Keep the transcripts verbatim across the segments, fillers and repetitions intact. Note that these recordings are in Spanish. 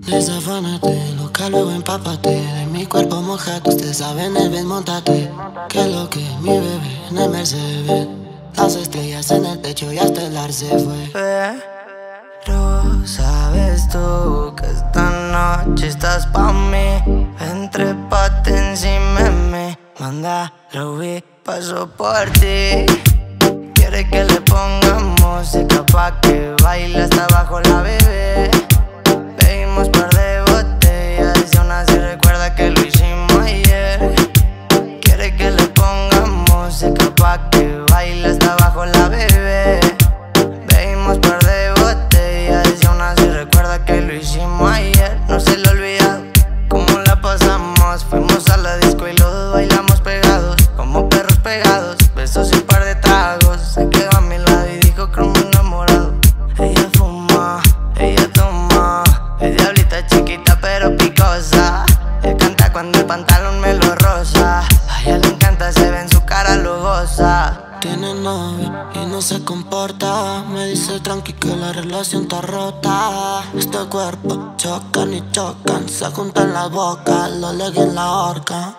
Desafánate, loca, luego empápate. De mi cuerpo mojado, ustedes saben el bien, montate. Que lo que mi bebé en el Mercedes. Las estrellas en el techo y hasta el ar se fue. Pero sabes tú que esta noche estás pa' mí. Entrépate encima de mí. Manda, lo vi, paso por ti. Quiere que le ponga música pa' que baile hasta abajo la bebé. Bebimos par de botellas y aún así recuerda que lo hicimos ayer. Quiere que le ponga música pa' que baile hasta abajo la bebé. Bebimos par de botellas y aún así recuerda que lo hicimos ayer. No se le olvida cómo la pasamos. Fuimos a la disco y los dos bailamos pegados, como perros pegados. Besos y un par de tragos. Se quedó a mi lado y dijo como enamorado. Ella fuma, ella toma. Es diablita chiquita pero picosa. Él canta cuando el pantalón me lo roza. A ella le encanta, se ve en su cara lujosa. Tiene novio y no se comporta. Me dice tranqui que la relación está rota. Este cuerpo chocan y chocan. Se juntan las bocas, lo leguen en la horca.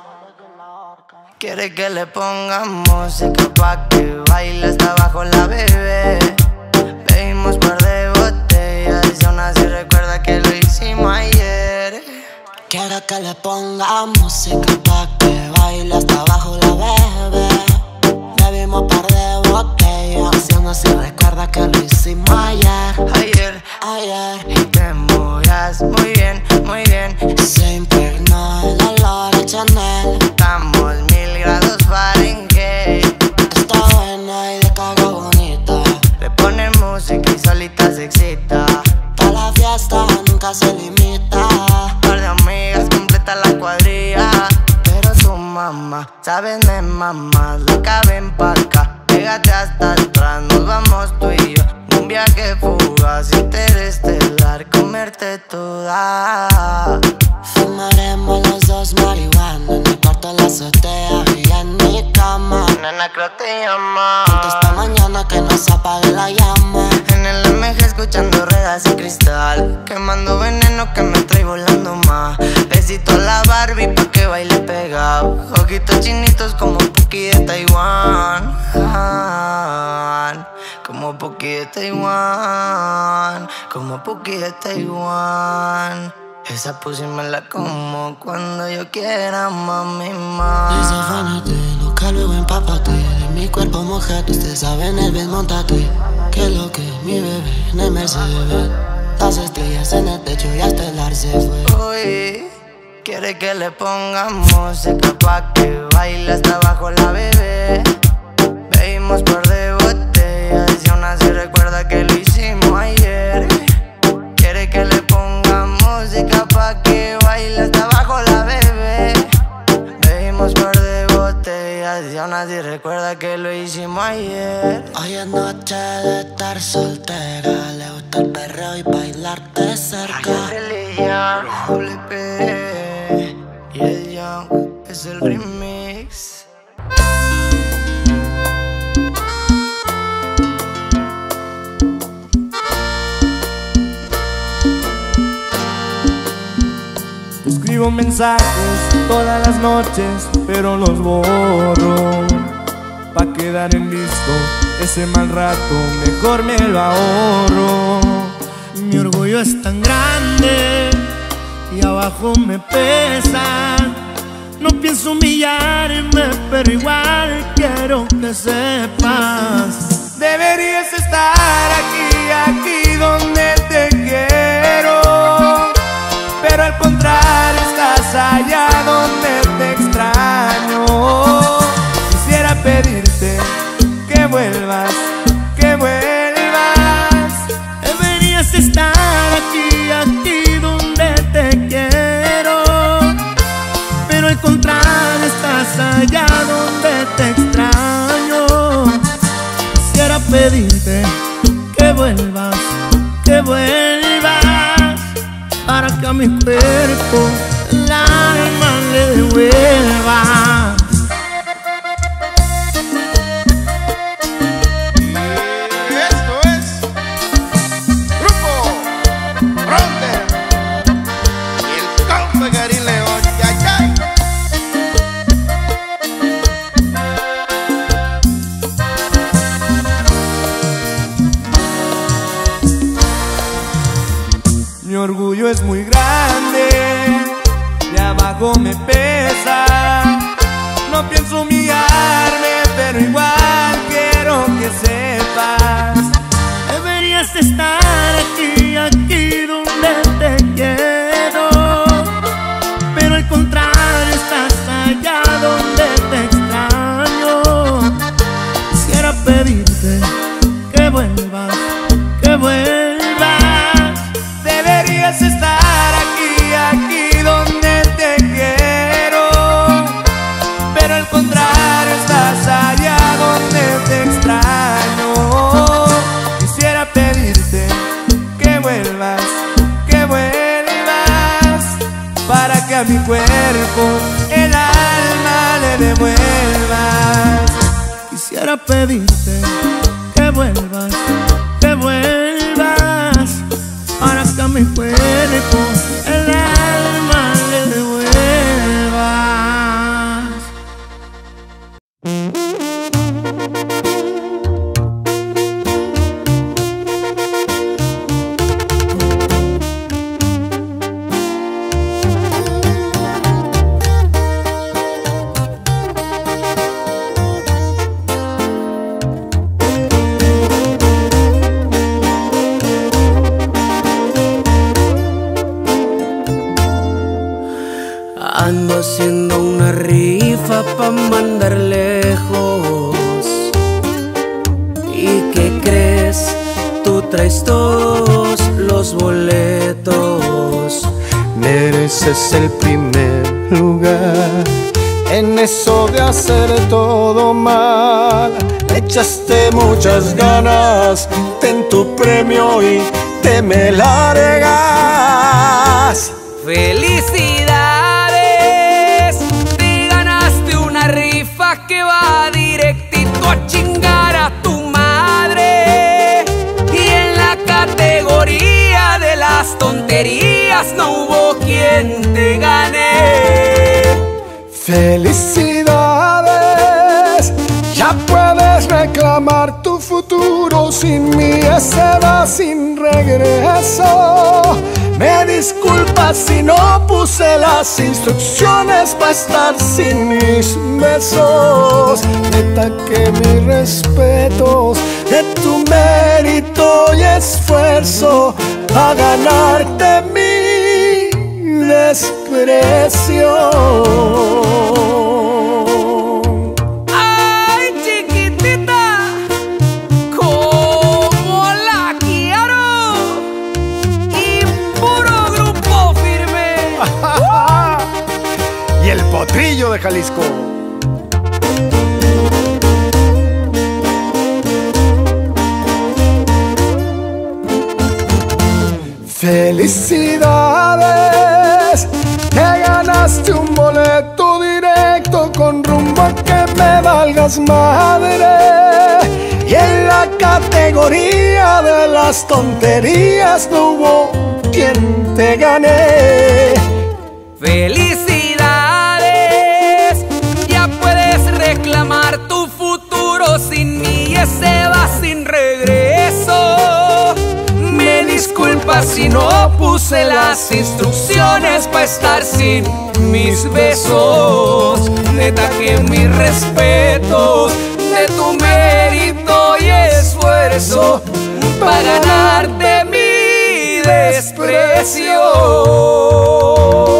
Quiere que le ponga música pa' que baile hasta abajo la bebé. Bebimos par de botellas y aún así recuerda que lo hicimos ayer. Quiere que le ponga música pa' que baile hasta abajo la bebé. Bebimos par de botellas y aún así recuerda que lo hicimos ayer. Ayer, Ayer. y te movías muy bien, muy bien. Se impregnó el olor a Chanel. Estamos mil grados Fahrenheit. Está buena y de cara bonita. Le pone música y solita se excita. Pa' la fiesta nunca se limita. Par de amigas completa la cuadrilla. Pero su mamá, sabes de mamá, loca, ven pa' acá. Pégate hasta atrás, nos vamos tú y yo. Un viaje fugaz, interestelar, comerte toda. Fumaremos los dos marihuana en el cuarto de la azotea y en mi cama. Nena, creo te llama. Juntos pa' mañana que no se apague la llama. En el M G escuchando ruedas y cristal, quemando veneno que me trae volando más. Besito a la Barbie pa' que baile pegado. Ojitos chinitos como Puki de Taiwán. Ah, como Puki de Taiwán. Como Puki de Taiwán. Esa pussy me la como cuando yo quiera, mami, más. Desafánate, loca, luego empápate. De mi cuerpo mojado, ustedes saben el bien, montate. Que lo que mi bebé en el Mercedes. Las estrellas en el techo y hasta el ar se fue. Uy, quiere que le ponga música pa' que baile hasta abajo la bebé. Bebimos par de botellas y aún así recuerda que lo hicimos ayer. Quiere que le ponga música pa' que baile hasta abajo la bebé. Bebimos par de botellas y aún así recuerda que lo hicimos ayer. Hoy es noche de estar soltera. Le gusta el perreo y bailarte cerca. Religión, doble P y el Young es el remix. Escribo mensajes todas las noches, pero los borro. Pa' quedar en visto, ese mal rato mejor me lo ahorro. Mi orgullo es tan grande y abajo me pesa. No pienso humillarme, pero igual quiero que sepas. Deberías estar aquí, aquí donde te quiero, pero al contrario estás allá donde te extraño. Quisiera pedirte que vuelvas, que vuelvas. Deberías estar aquí, aquí donde te quiero, pero al contrario estás allá donde te extraño. Quisiera pedirte que vuelvas, que vuelvas, para que a mi cuerpo el alma le devuelva. Esto es Grupo Fronter. algo me pesa. No pienso humillarme, pero igual quiero que sepas. Deberías estar aquí, aquí donde te quiero, pero al contrario estás allá donde te extraño. Quisiera pedirte que vuelvas, que vuelvas. Deberías estar aquí, aquí donde te quiero, pero al contrario estás allá donde te extraño. Quisiera pedirte que vuelvas, que vuelvas, para que a mi cuerpo el alma le devuelvas. Quisiera pedirte que vuelvas, que vuelvas, para que a mi cuerpo el alma le devuelvas. Ando haciendo una rifa pa' mandar lejos. ¿Y qué crees? Tú traes todos los boletos. Mereces el primer lugar en eso de hacer todo mal. Le echaste muchas ganas, ten tu premio y te me largas. ¡Felicidades! Te ganaste una rifa que va directito a chingar a tu madre. Y en la categoría de las tonterías no hubo quien te gane. ¡Felicidades! Ya puedes reclamar tu futuro, sin mí ese va sin regreso. Me disculpas si no puse las instrucciones para estar sin mis besos. Neta que mis respetos de tu mérito y esfuerzo a ganarte mi desprecio. El potrillo de Jalisco. Felicidades, te ganaste un boleto directo con rumbo a que me valgas madre. Y en la categoría de las tonterías no hubo quien te gane. ¡Felicidades! Ya puedes reclamar tu futuro, sin mí ese va sin regreso. Me disculpas si no puse las instrucciones para estar sin mis besos. Neta que mis respetos de tu mérito y esfuerzo para ganarte mi desprecio.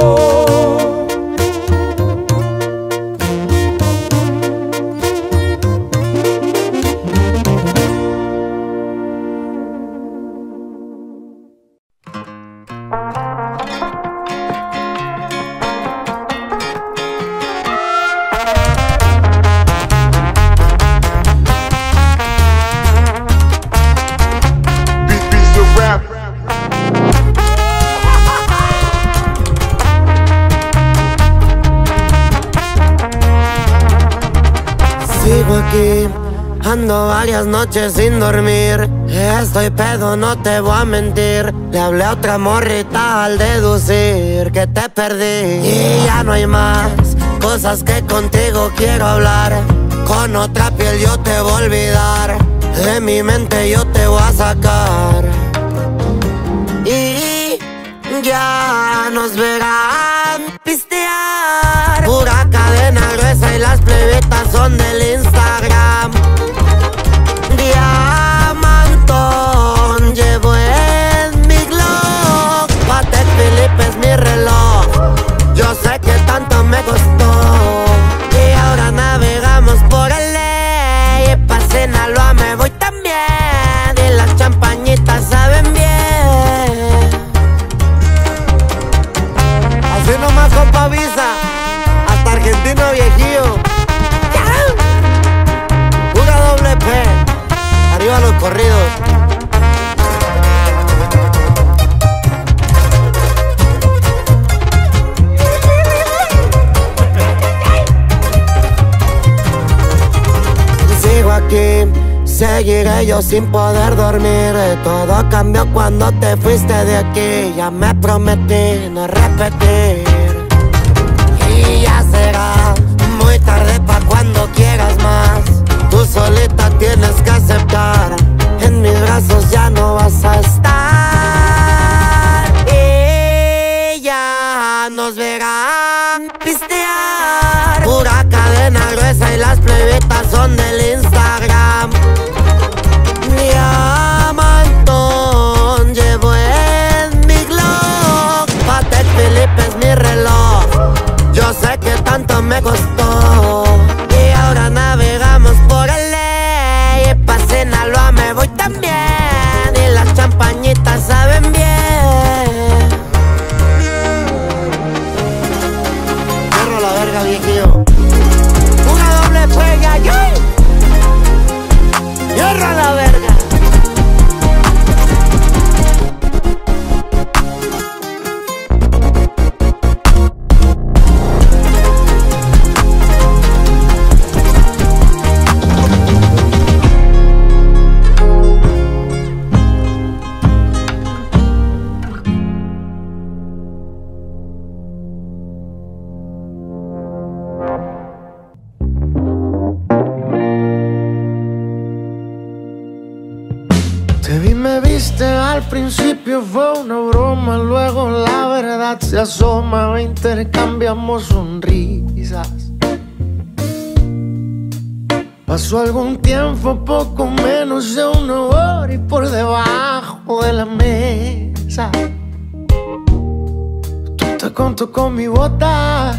Sigo aquí, ando varias noches sin dormir. Estoy pedo, no te voy a mentir. Le hablé a otra morrita al deducir que te perdí. Y ya no hay más cosas que contigo quiero hablar. Con otra piel yo te voy a olvidar. De mi mente yo te voy a sacar. Y ya nos verán pistear Argentino viejillo. Pura doble P. Arriba los corridos. Sigo aquí, seguiré yo sin poder dormir. Todo cambió cuando te fuiste de aquí. Ya me prometí no repetir. Y ya será muy tarde pa' cuando quieras más. Tú solita tienes que aceptar, en mis brazos ya no vas a estar. Y ya nos verán pistear. Pura cadena gruesa y las plebitas son del Instagram. Diamantón llevo en mi Glock. Patek Philippe es mi reloj. Yo sé que tanto me costó. Y ahora navegamos por el ley. Y pa' Sinaloa me voy también. Y las champañitas saben bien. Cierro la verga, viejillo. Una doble pega, yo. Cierro la verga. Te vi, me viste, al principio fue una broma, luego la verdad se asoma, intercambiamos sonrisas. Pasó algún tiempo, poco menos de una hora, y por debajo de la mesa tú te contó con mi bota.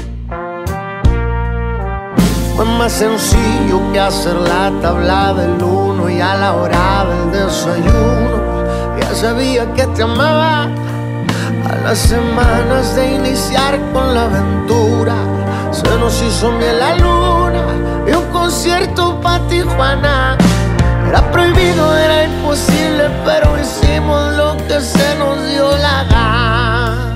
Fue más sencillo que hacer la tabla del uno, y a la hora del desayuno ya sabía que te amaba. A las semanas de iniciar con la aventura se nos hizo miel la luna y un concierto pa' Tijuana. Era prohibido, era imposible, pero hicimos lo que se nos dio la gana.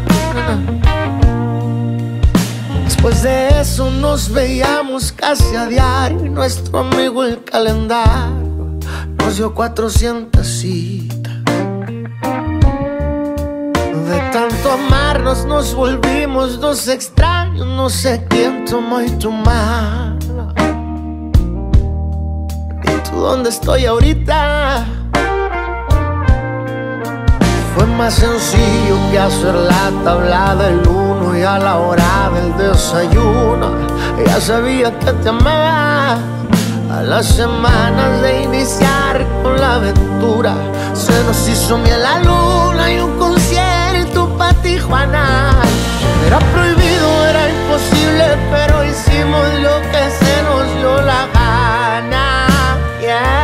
Después de eso nos veíamos casi a diario, y nuestro amigo el calendario nos dio cuatrocientas citas. De tanto amarnos nos volvimos dos extraños, no sé quién tomó y tu mala. ¿Y tú dónde estoy ahorita? Fue más sencillo que hacer la tabla del uno, y a la hora del desayuno ya sabía que te amaba. A las semanas de iniciar con la aventura se nos hizo miel la luna y un concierto pa' Tijuana. Era prohibido, era imposible, pero hicimos lo que se nos dio la gana. Yeah.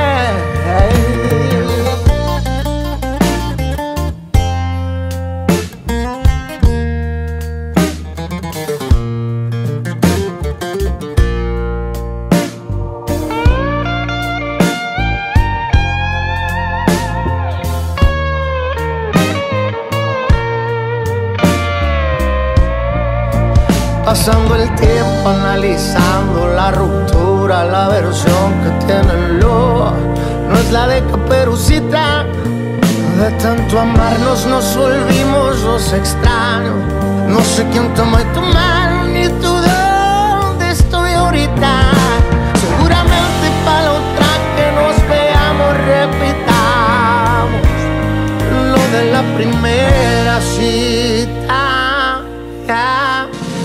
Pasando el tiempo analizando la ruptura, la versión que tiene el lobo no es la de Caperucita. De tanto amarnos nos volvimos dos extraños. No sé quién tomó tu mano ni tú dónde estoy ahorita. Seguramente para la otra que nos veamos repitamos lo de la primera cita. Yeah.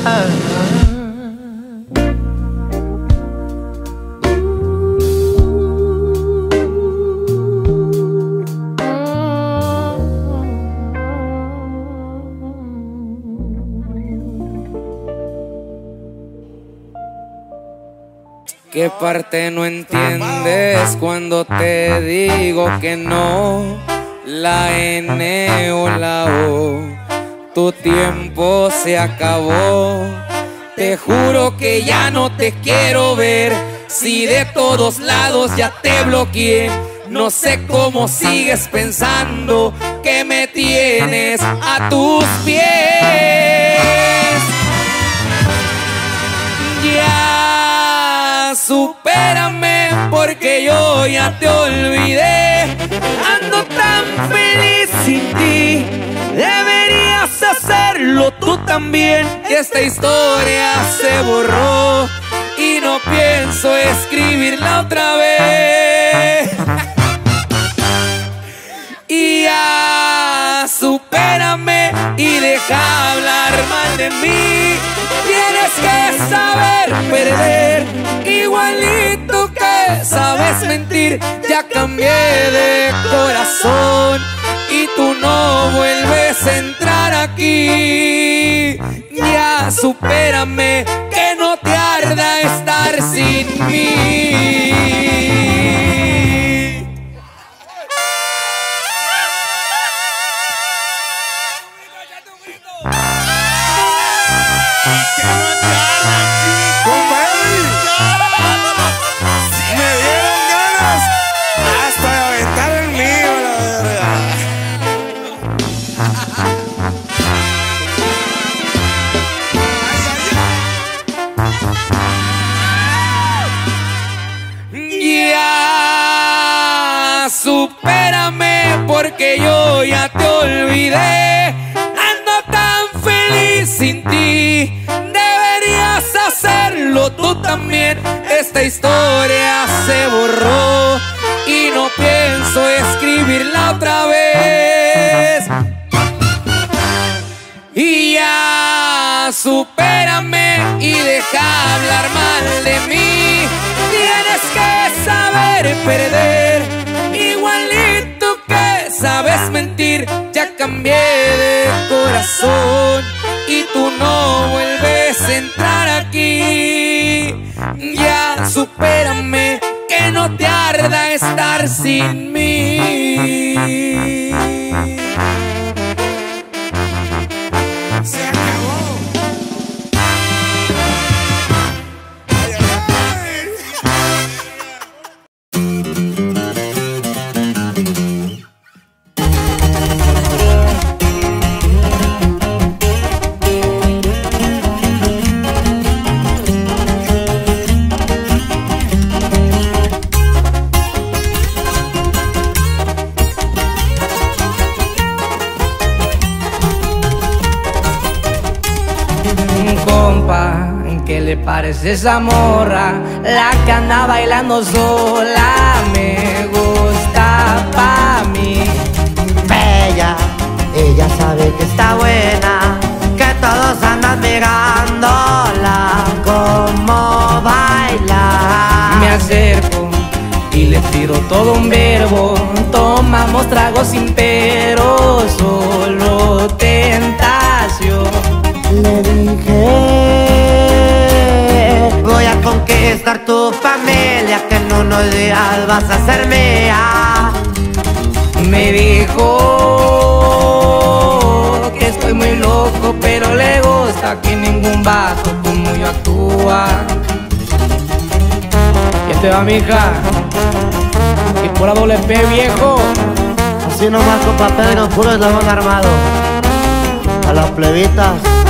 ¿Qué parte no entiendes cuando te digo que no? La N o la O. Tu tiempo se acabó Te juro que ya no te quiero ver. Si de todos lados ya te bloqueé, no sé cómo sigues pensando que me tienes a tus pies. Ya supérame porque yo ya te olvidé. Ando tan feliz sin ti, deberías hacerlo tú también. Esta historia se borró y no pienso escribirla otra vez. Y ya supérame y deja hablar mal de mí. Tienes que saber perder, igualito que sabes mentir. Ya cambié de corazón y tú no vuelves a entrar aquí. Ya supérame, que no te arda estar sin mí. Supérame porque yo ya te olvidé. Ando tan feliz sin ti, deberías hacerlo tú también. Esta historia se borró y no pienso escribirla otra vez. Y ya supérame y deja hablar mal de mí. Tienes que saber perder, igualito que sabes mentir. Ya cambié de corazón y tú no vuelves a entrar aquí. Ya supérame, que no te arda estar sin mí. Se acabó. ¿Qué le parece esa morra? La que anda bailando sola. Me gusta pa' mí. Bella, ella sabe que está buena, que todos andan mirándola como baila. Me acerco y le tiro todo un verbo. Tomamos tragos sin pero, solo tentación. Le dije, voy a conquistar tu familia, que en unos días vas a ser mía. Me dijo que estoy muy loco, pero le gusta que ningún vato como yo actúa. ¿Quién te va, mija? Y por la doble P, viejo. Así nomás, compa Pedro, puro eslabón armado. A las plebitas.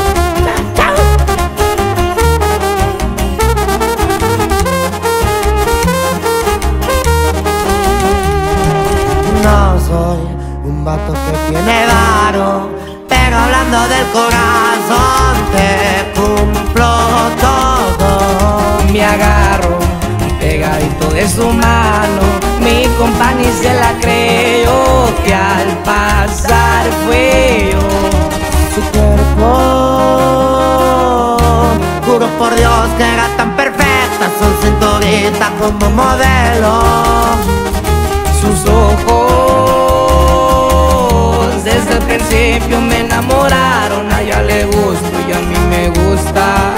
No soy un vato que tiene varo, pero hablando del corazón te cumplo todo. Me agarro pegadito de su mano, mi compa ni se la creyó, que al pasar fue yo. Su cuerpo, juro por Dios que era tan perfecta, su cinturita como modelo. Sus ojos desde el principio me enamoraron. A ella le gusto y a mí me gusta.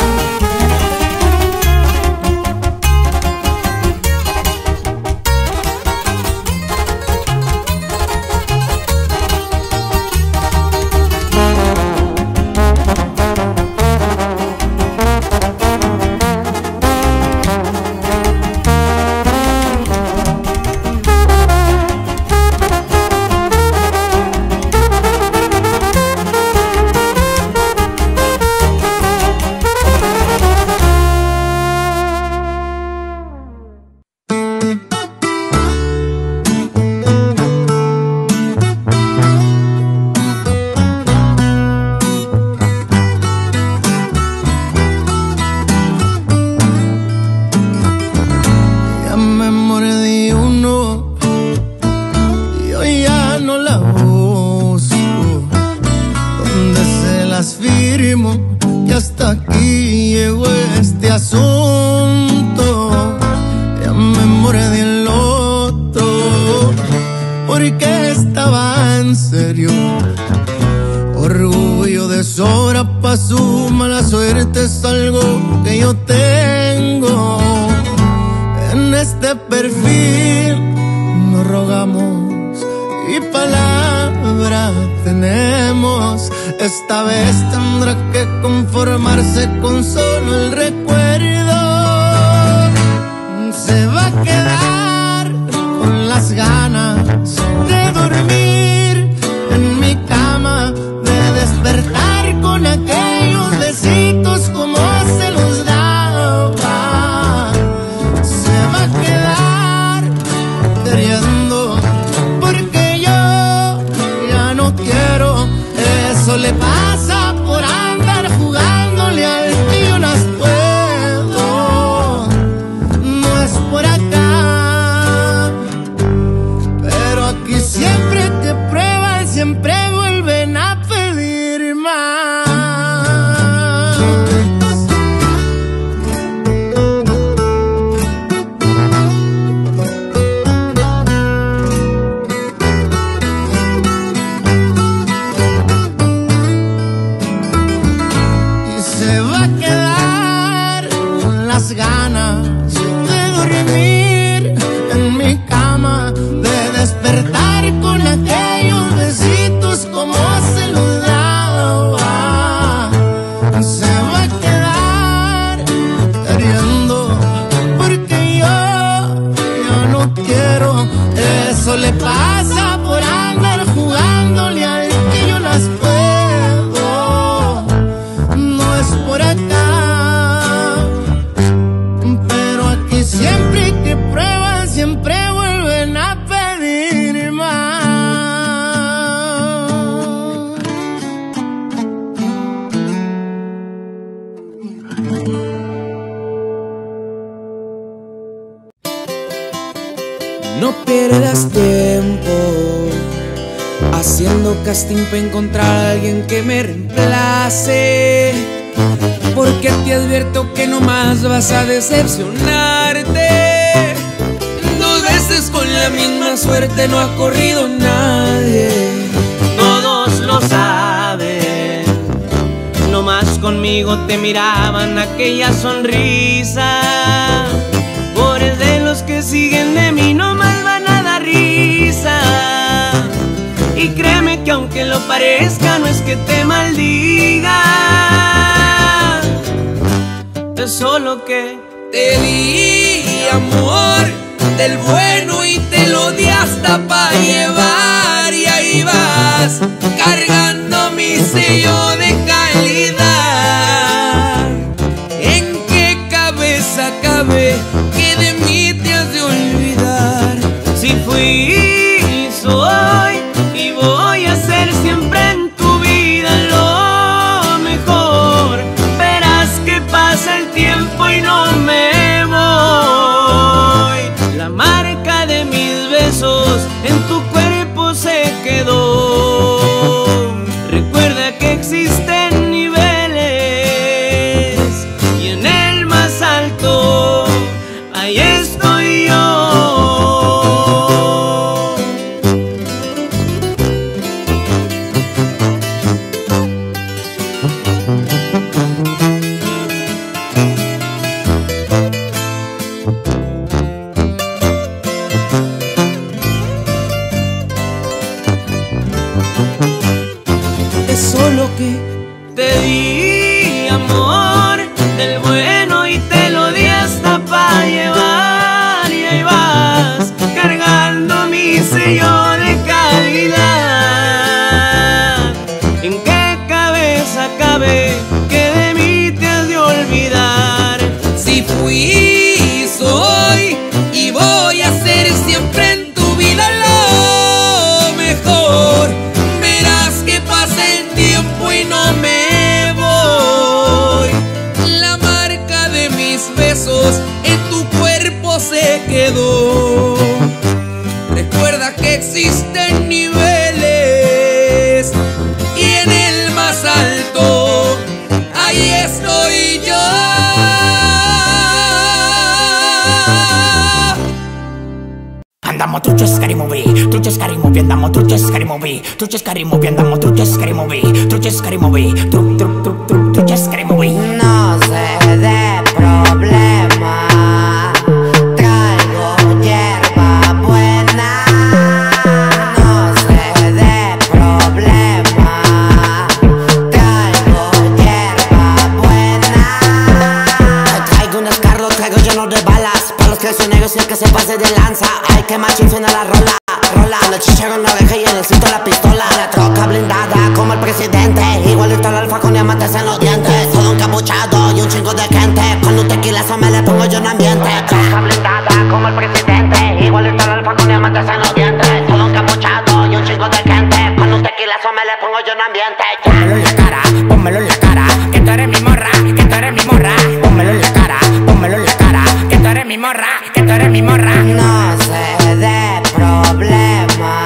asunto, ya me mordí el otro, porque estaba en serio. Orgullo de sobra pa' su mala suerte es algo que yo tengo. En este perfil nos rogamos y palabra tenemos. Esta vez tendrá que conformarse con solo el recuerdo. Se va a quedar con las ganas de dormir en mi cama, de despertar con aquellos besitos como se los daba. Se va a quedar queriendo porque yo ya no quiero. Eso le pasa por andar jugándole al tío, no puedo, no es por acá. Pero aquí siempre que prueban, siempre vuelven a pedir más. Y se va a quedar con las ganas de dormir en mi cama, de despertar con aquellos besitos como se los daba. Se va a quedar queriendo porque yo ya no quiero. Eso le pasa por andar jugándole al que yo las puedo, no es por acá. Pero aquí siempre que prueban, siempre vuelven a pedir más. No pierdas tiempo haciendo casting para encontrar a alguien que me reemplace, porque te advierto que no más vas a decepcionarte. Dos veces con la misma suerte no ha corrido nadie. Todos lo saben, nomás conmigo te miraban aquella sonrisa. Pobres de los que siguen de mí, nomás van a dar risa. Y créeme que aunque lo parezca, no es que te maldiga, es solo que Te di amor del bueno y te lo di hasta pa' llevar, y ahí vas cargando mi sello de calidad. ¿En qué cabeza cabe que de mí te has de olvidar? si fui, soy y voy a ser siempre en tu vida lo mejor. Verás que pasa el tiempo y no me voy. La marca de mis besos en tu cuerpo se quedó. Recuerda que existen niveles y en el más alto ahí estoy yo. Es solo que Te di amor del bueno y te lo di hasta pa' llevar, y ahí vas cargando mi sello de calidad. ¿En qué cabeza cabe que de mí te has de olvidar? si fui, soy y voy a ser siempre en tu vida lo mejor. Verás que pasa el tiempo y no me voy. La marca de mis besos en tu cuerpo se quedó. Recuerda que existen niveles y en el más alto ahí estoy yo. andiamo truccio e scary movie. Truccio e scary movie, andiamo truccio e scary movie. Truccio e scary movie, andiamo truccio e scary movie. Truccio e scary movie, truc truc truc truc, truccio e scary movie. No sé de problema, traigo hierba buena. No sé de problema, traigo hierba buena. Traigo un escarro, traigo lleno de balas. Pa' los traicioneros y el que se pase de lanza. Ay, que machín suena la rola, rola. Con el chichero en la oreja y en el cinto la pistola. La troca blindada como el presidente. Igualito al alfa con diamantes en los dientes. Todo encapuchado y un chingo de gente. Con un tequilazo me le pongo yo en ambiente. Troca blindada como el presidente. Igualito al alfa con diamantes en los dientes. Todo encapuchado y un chingo de gente. Con un tequilazo me le pongo yo en ambiente. Pónmelo en la cara, pónmelo en la cara. Que tú eres mi morra, que tú eres mi morra. Pónmelo en la cara, pónmelo en la cara. Que tú eres mi morra, que tú eres mi morra. No sé de problema,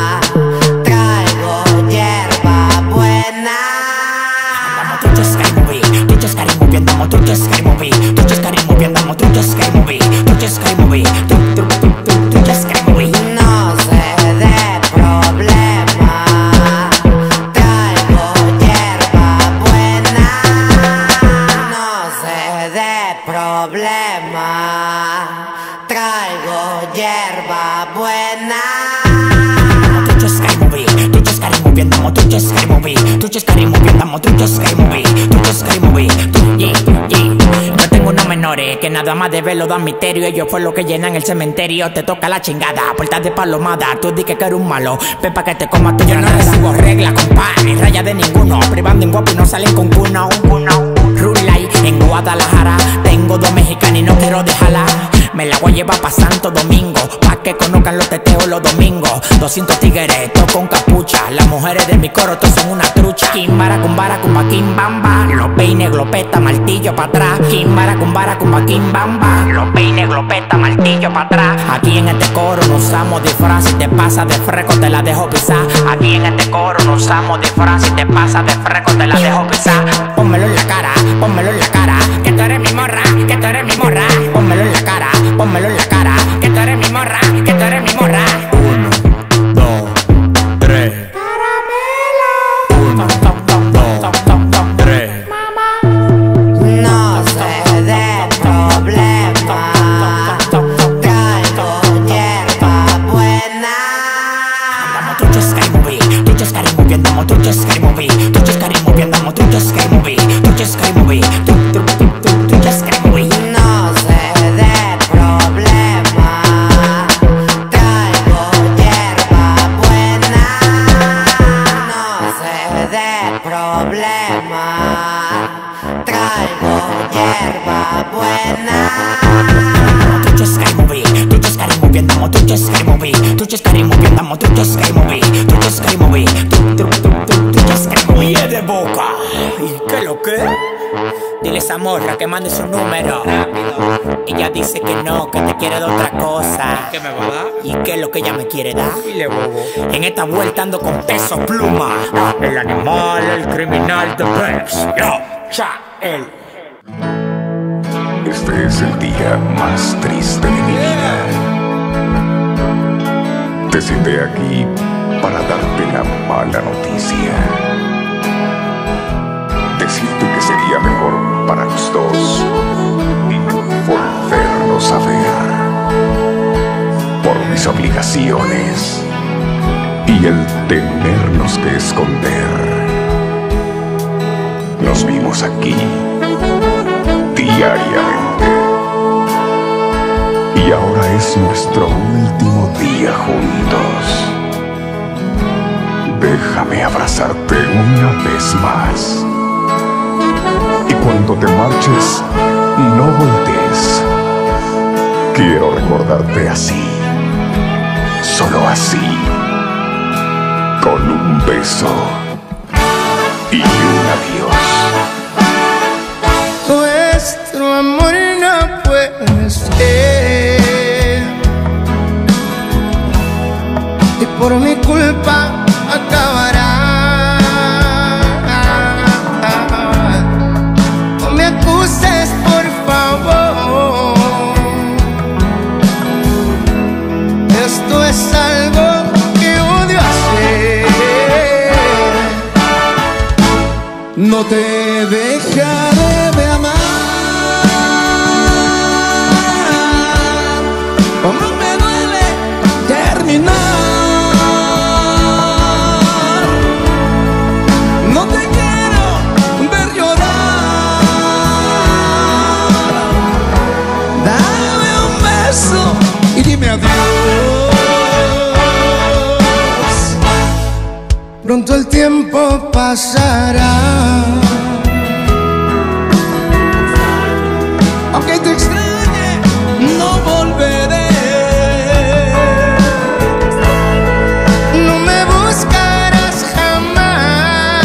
traigo hierba buena. Andamos truccio e scary movie. Truccio e scary movie, andamo truccio e scary movie. Truccio e scary movie, andamo truccio e scary movie. Truccio e scary movie, truc truc truc truc, truccio e scary movie. No sé de problema, traigo hierba buena. No sé de problema, traigo hierba buena. Truccio e scary movie, truccio e scary movie, andiamo truccio e scary movie. Truccio e scary movie, andiamo truccio e scary movie. Truccio e scary movie, tu, yeah, yeah. Yo tengo unos menores que nada más de verlo dan misterio. Ellos fue lo que llenan el cementerio. Te toca la chingada, puertas de palomada. Tú di que eres un malo, ven pa' que te comas tú. Yo no recibo regla, compa, ni raya de ninguno. Privando en guapo y no salen con cuno. Rulay en Guadalajara. Tengo dos mexicanos y no quiero dejarla. Me la voy a llevar pa' Santo Domingo, pa' que conozcan los teteos los domingos. Doscientos tigres, todo con capucha. Las mujeres de mi coro, todos son una trucha. Kimbara, kumbara, kumba, kimbamba. Los peines, glopeta, martillo pa' atrás. Kimbara, kumbara, kumba, kimbamba. Los peines, glopeta, martillo pa' atrás. Aquí en este coro no usamos disfraz. Si te pasa de fresco te la dejo pisar. Aquí en este coro no usamos disfraz. Si te pasa de fresco te la dejo pisar. Pónmelo en la cara, pónmelo en la cara. Que tú eres mi morra, que tú eres mi morra. Pónmelo en la cara, pónmelo en la cara. Que tú eres mi morra, que tú eres mi morra. Uno, dos, tres. Uno, dos, tres. No sé de problema, traigo hierba buena. Andamos truccio e scary movie, truccio e scary movie, andamo truccio e scary movie. Truccio e scary movie, andamo truccio e scary movie. Truccio e scary movie, truc truc truc truc, truccio e scary movie. No sé de problema, traigo hierba buena. No sé de problema, traigo hierba buena. Truccio e scary movie, truccio e scary movie, andamo truccio e scary movie. Truccio e scary movie, andamo truccio e scary movie. Truccio e scary movie, truc truc truc truc, truccio e scary movie. Y es de boca. ¿Y qué lo que? Dile a esa morra que mande su número. Rápido. Ella dice que no, que te quiere dar otra cosa. ¿Qué me va a dar? ¿Y qué es lo que ella me quiere dar? Dile, bobo. En esta vuelta ando con Peso Pluma. El animal, el criminal de Pex. Yo, cha, él. Este es el día más triste de mi vida. Te senté aquí para darte la mala noticia. Decirte que sería mejor para los dos volvernos a ver. Por mis obligaciones y el tenernos que esconder. Nos vimos aquí diariamente. Y ahora es nuestro último día juntos. Déjame abrazarte una vez más. Y cuando te marches, no voltees. Quiero recordarte así, solo así, con un beso y un adiós. Nuestro amor no puede ser, y por mi culpa acabará. No me acuses, por favor. pasará. Aunque te extrañe, no volveré. No me buscarás jamás.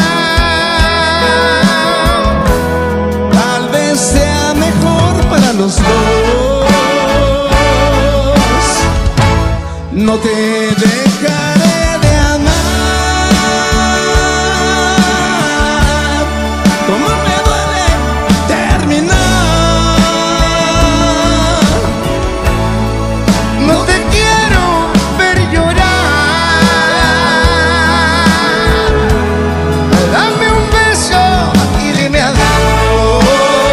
Tal vez sea mejor para los dos. No te dejaré de amar. Como me duele terminar. No te quiero ver llorar. Dame un beso y dime adiós.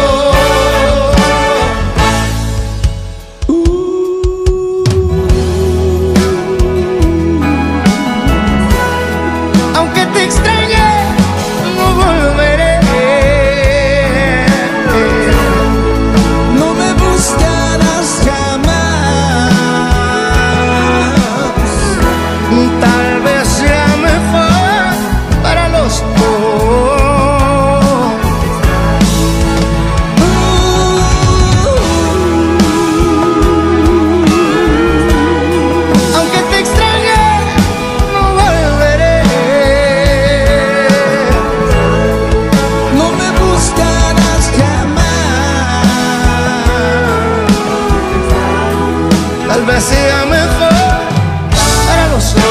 Aunque te extrañe, no volveré. No me buscarás jamás. Tal vez sea mejor para los dos. Aunque te extrañe, no volveré. No me buscarás jamás. Tal vez sea mejor para los dos.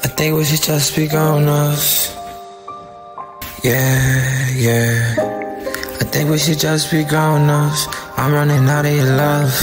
I think we should just be grown-ups. Yeah, yeah. I think we should just be grown-ups. I'm running out of your love.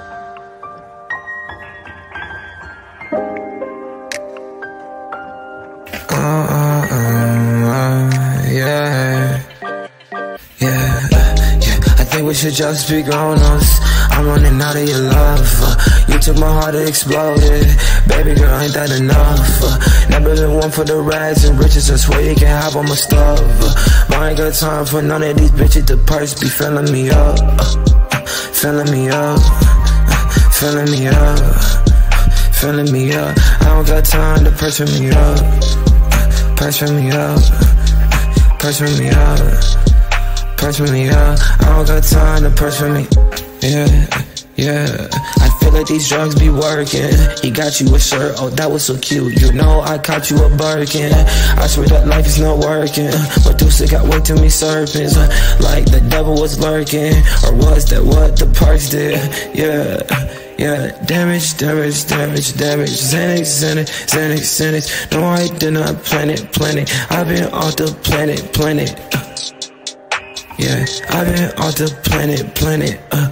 Uh, uh, uh, uh, yeah. Yeah, yeah. I think we should just be grown-ups. I'm running out of your love. uh, You took my heart and exploded. Baby girl, ain't that enough? uh, Never been one for the rags and riches. I swear you can have all my stuff. uh, But I ain't got time for none of these bitches. The purse be filling me up, uh, uh, filling me up, uh, filling me up, uh, filling me up. I don't got time to purse fill me up, uh, purse fill me up, uh, purse fill me up, purse fill me up. I don't got time to purse fill me. Yeah, yeah. I feel like these drugs be working. He got you a shirt, oh that was so cute. You know I caught you a Birkin. I swear that life is not working. Medusa got way too many serpents. Like the devil was lurking. Or was that what the parks did? Yeah, yeah. Damage, damage, damage, damage. Xanax, Xanax, Xanax, Xanax. No I did not plan it, plan it. I've been off the planet, planet. Yeah, I've been off the planet, planet. uh.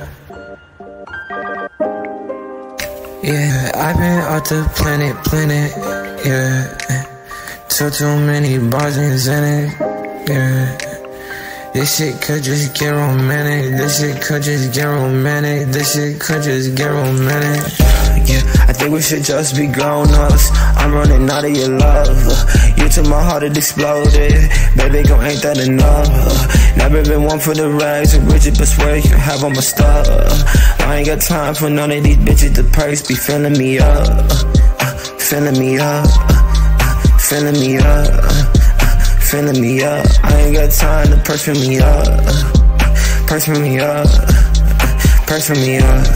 Yeah, I've been off the planet, planet, yeah. Took too many bars and Xanax, yeah. This shit could just get romantic. This shit could just get romantic. This shit could just get romantic. Yeah, I think we should just be grown-ups. I'm running out of your love. You took my heart, it exploded. Baby girl, ain't that enough? Never been one for the rags and riches, but swear you can have all my stuff. I ain't got time for none of these bitches. The purse be filling me up, filling me up, filling me up, filling me up. I ain't got time to purse fill me up, purse fill me up, purse fill me up.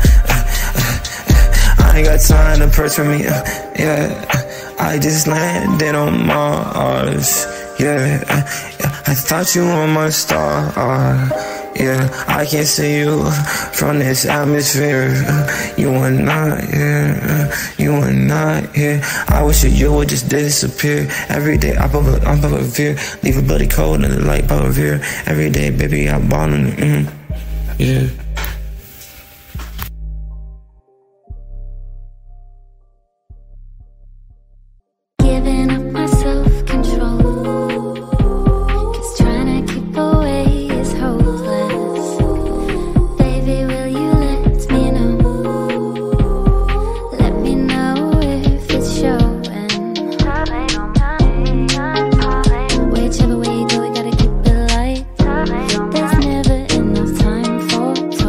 I ain't got time to purse fill me up. Yeah, I just landed on Mars. Yeah, I, I thought you were my star. Yeah, I can see you from this atmosphere. You are not here, you are not here. I wish that you would just disappear. Every day I pop a, I pop a veer. Leave a bloody cold in the light pop a veer. Every day, baby, I'm ballin'. Mm, yeah. Giving up my self-control, 'cause trying to keep away is hopeless. Baby, will you let me know? Let me know if it's showing. Whichever way you go, we gotta keep it light. There's never enough time for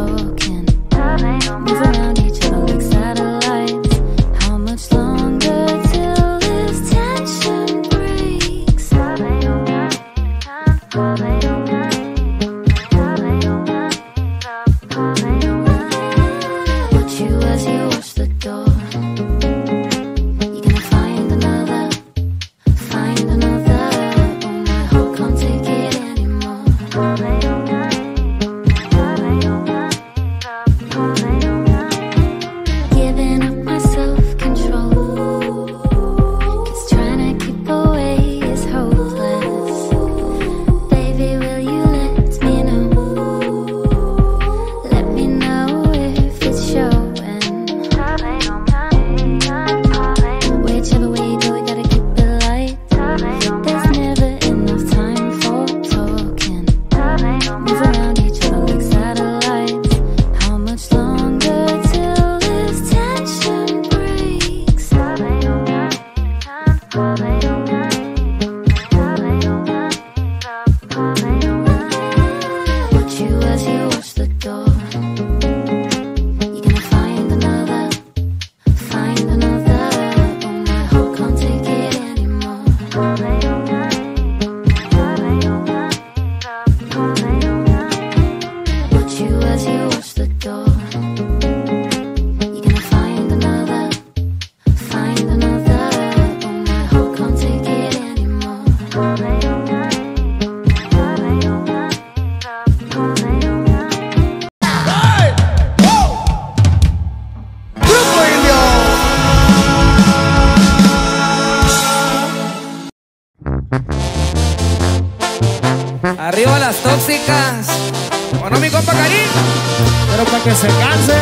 tóxicas. Bueno, mi compa Karim. Pero para que se canse.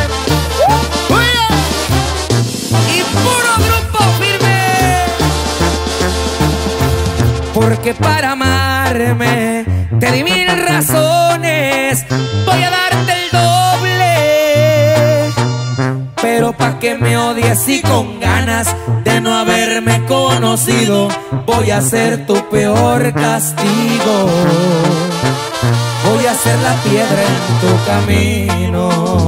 Y puro grupo firme. Porque para amarme te di mil razones. Voy a darte el doble. Pero pa' que me odies y con ganas de no haberme conocido, voy a ser tu peor castigo. Voy a ser la piedra en tu camino.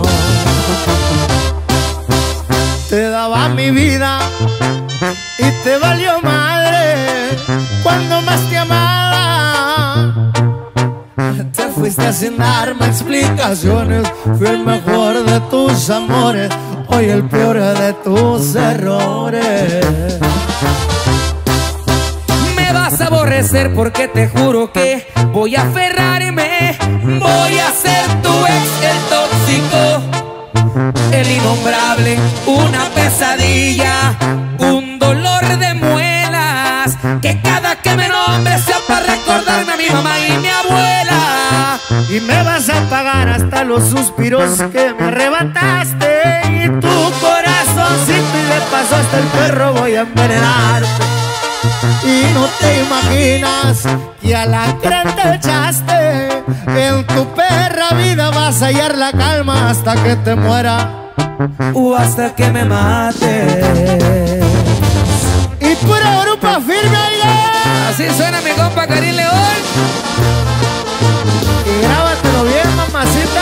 Te daba mi vida y te valió madre cuando más te amaba. Te fuiste sin darme explicaciones. Fui el mejor de tus amores, hoy el peor de tus errores. Me vas a aborrecer porque te juro que voy a aferrarme. Voy a ser tu ex, el tóxico, el innombrable, una pesadilla, un dolor de muelas, que cada que me nombre sea para recordarme a mi mamá y mi abuela. Y me vas a pagar hasta los suspiros que me arrebataste, y tu corazoncito y de paso hasta el perro voy a envenenarte. Y no te imaginas que a la gran te echaste. En tu perra vida vas a hallar la calma hasta que te muera o hasta que me mate. Y pura grupo firme, oiga. Así suena mi compa Karim León. Y grábatelo bien, mamacita.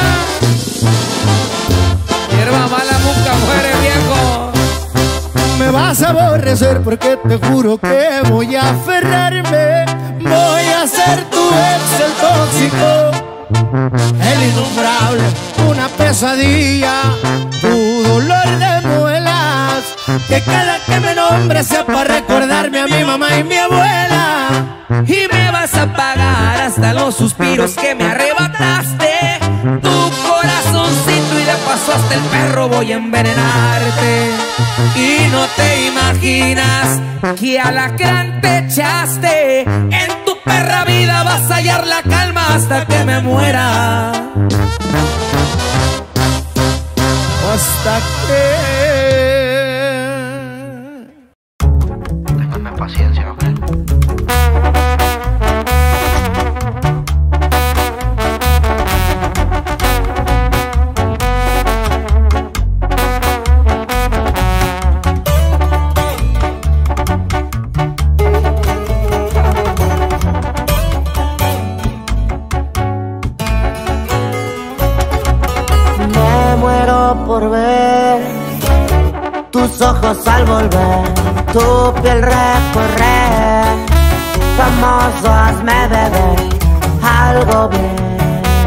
Hierba mala nunca muere, viejo. Me vas a aborrecer porque te juro que voy a aferrarme. Voy a ser tu ex, el tóxico, el innombrable, una pesadilla, tu dolor de muelas, que cada que me nombre sea para recordarme a mi mamá y mi abuela. Y me vas a pagar hasta los suspiros que me arrebataste, tu corazoncito, y de paso hasta el perro voy a envenenarte. Y no te imaginas que alacrán te echaste. En tu perra vida vas a hallar la calma hasta que me muera. Hasta que... Ténganme paciencia, ¿ok? Por ver tus ojos al volver, tu piel recorrer, famoso hazme beber algo bien,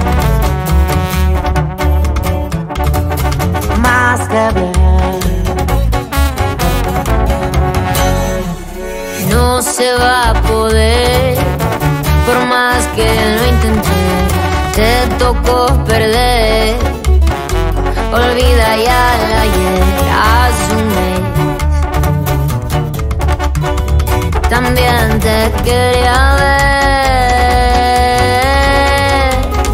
más que bien. No se va a poder, por más que lo intenté, te tocó perder. Olvida ya el ayer, asume. También te quería ver.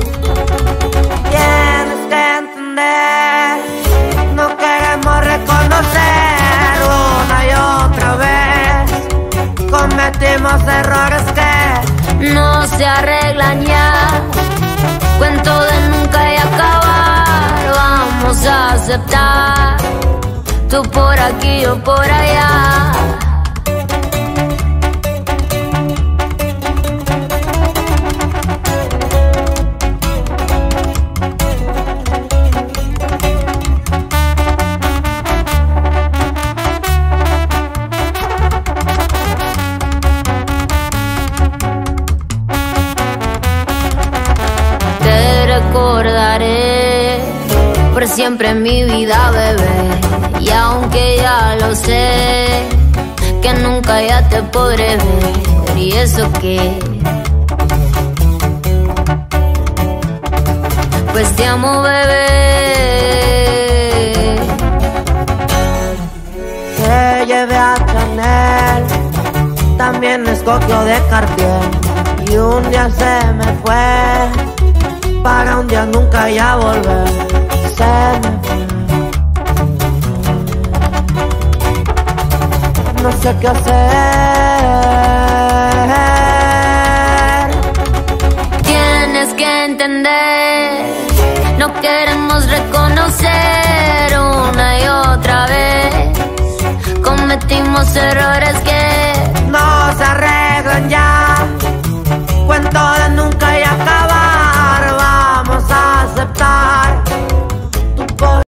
Tienes que entender, no queremos reconocer una y otra vez. Cometimos errores que no se arreglan ya. Cuento de nunca y acabar. Vamos a aceptar, tú por aquí, yo por allá. Te recordaré por siempre en mi vida, bebé. Y aunque ya lo sé, que nunca ya te podré ver. ¿Y eso qué? Pues te amo, bebé. te llevé a Chanel, también escogió de Cartier. Y un día se me fue, para un día nunca ya volver. Se me fue. No sé qué hacer. Tienes que entender, no queremos reconocer una y otra vez. Cometimos errores que